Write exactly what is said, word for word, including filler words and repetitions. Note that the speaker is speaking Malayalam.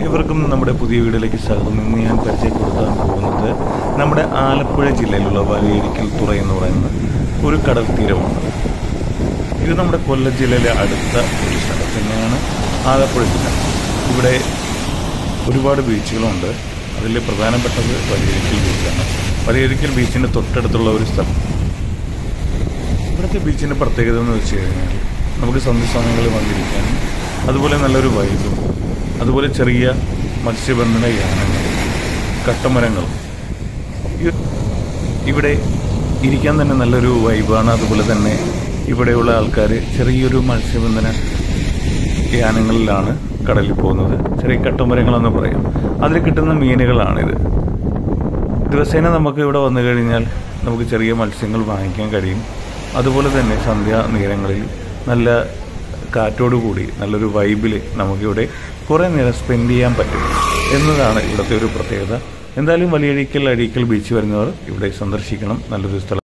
ഇവർക്കും നമ്മുടെ പുതിയ വീഡിയോയിലേക്ക് സ്വാഗതം. ഇന്ന് ഞാൻ പരിചയപ്പെടുത്താൻ പോകുന്നത് നമ്മുടെ ആലപ്പുഴ ജില്ലയിലുള്ള വലിയരിക്കൽ തുറ എന്ന് പറയുന്ന ഒരു കടൽ തീരമാണ്. ഇത് നമ്മുടെ കൊല്ലം ജില്ലയിലെ അടുത്ത ഒരു സ്ഥലം തന്നെയാണ് ആലപ്പുഴ ജില്ല. ഇവിടെ ഒരുപാട് ബീച്ചുകളുണ്ട്. അതിൽ പ്രധാനപ്പെട്ടത് വലിയരിക്കൽ ബീച്ചാണ്. വലിയരിക്കൽ ബീച്ചിൻ്റെ തൊട്ടടുത്തുള്ള ഒരു സ്ഥലം. ഇവിടുത്തെ ബീച്ചിൻ്റെ പ്രത്യേകത എന്ന് വെച്ച് കഴിഞ്ഞാൽ നമുക്ക് സന്ധ്യാസമയങ്ങളിൽ വന്നിരിക്കാനും അതുപോലെ നല്ലൊരു വൈബും അതുപോലെ ചെറിയ മത്സ്യബന്ധന യാനങ്ങൾ, കട്ടമരങ്ങളും ഇവിടെ ഇരിക്കാൻ തന്നെ നല്ലൊരു വൈബാണ്. അതുപോലെ തന്നെ ഇവിടെയുള്ള ആൾക്കാർ ചെറിയൊരു മത്സ്യബന്ധന യാനങ്ങളിലാണ് കടലിൽ പോകുന്നത്. ചെറിയ കട്ടമരങ്ങളെന്ന് പറയാം. അതിൽ കിട്ടുന്ന മീനുകളാണിത്. ദിവസേന നമുക്ക് ഇവിടെ വന്നു കഴിഞ്ഞാൽ നമുക്ക് ചെറിയ മത്സ്യങ്ങൾ വാങ്ങിക്കാൻ കഴിയും. അതുപോലെ തന്നെ സന്ധ്യാ നേരങ്ങളിൽ നല്ല കാറ്റോടുകൂടി നല്ലൊരു വൈബിൽ നമുക്കിവിടെ കുറേ നേരം സ്പെൻഡ് ചെയ്യാൻ പറ്റും എന്നതാണ് ഇവിടുത്തെ ഒരു പ്രത്യേകത. എന്തായാലും വലിയരിക്കൽ അഴീക്കൽ ബീച്ച് വരുന്നവർ ഇവിടെ സന്ദർശിക്കണം. നല്ലൊരു സ്ഥലം.